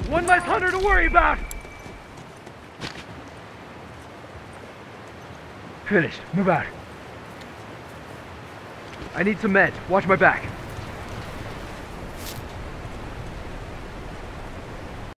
One less hunter to worry about! Finished. Move out. I need some meds. Watch my back.